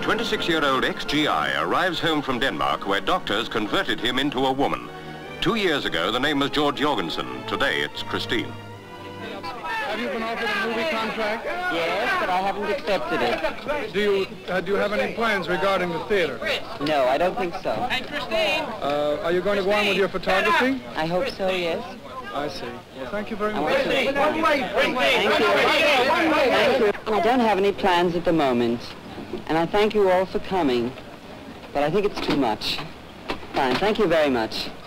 26-year-old ex-GI arrives home from Denmark where doctors converted him into a woman. 2 years ago, the name was George Jorgensen. Today, it's Christine. Have you been offered a movie contract? Yes, but I haven't accepted it. Do you have any plans regarding the theater? No, I don't think so. And Christine! Are you going to go on with your photography? I hope so, yes. I see. Well, thank you very much. Thank you. Thank you. I don't have any plans at the moment, and I thank you all for coming, but I think it's too much. Fine, thank you very much.